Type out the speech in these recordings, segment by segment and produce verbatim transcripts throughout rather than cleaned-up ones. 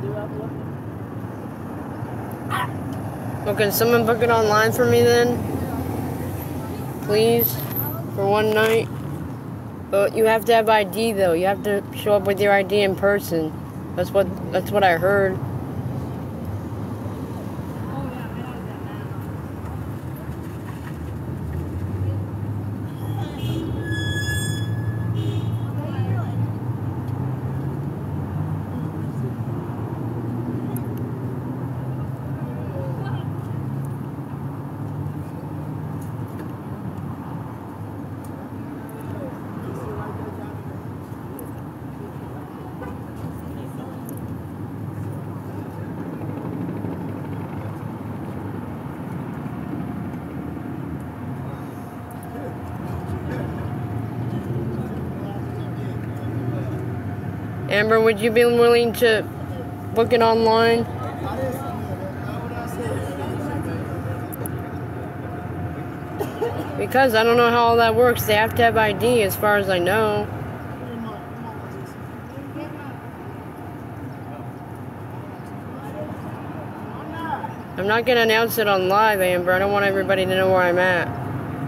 Well, can someone book it online for me then? Please? For one night? But you have to have I D though. You have to show up with your I D in person. That's what that's what I heard. Amber, would you be willing to book it online? Because I don't know how all that works. They have to have I D as far as I know. I'm not going to announce it on live, Amber. I don't want everybody to know where I'm at.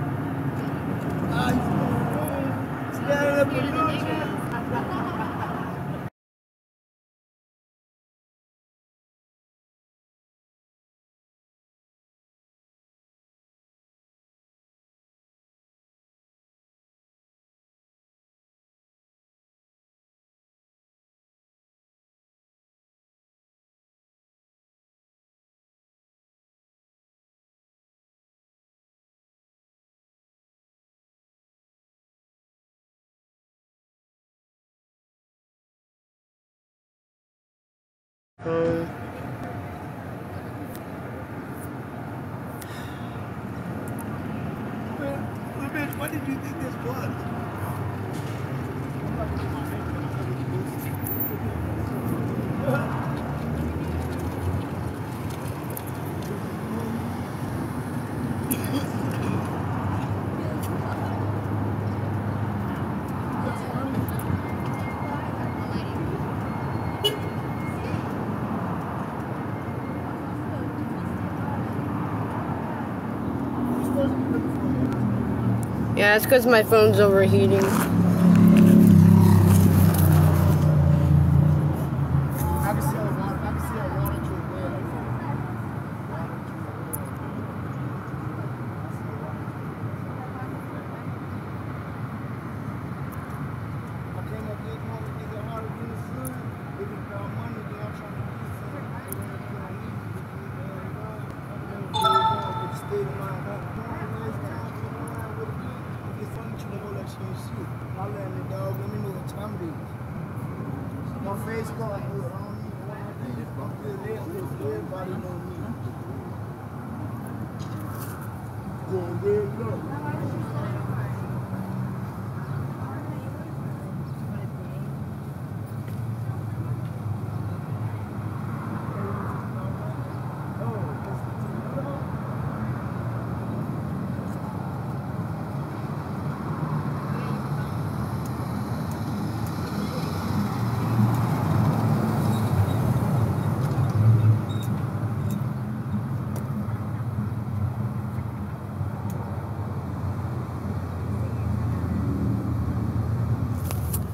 Um, what did you think this was? yeah, it's because my phone's overheating. My face card, I don't even want to be. Everybody know me. Go, there, go.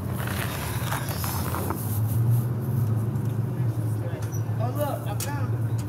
Look, I found it.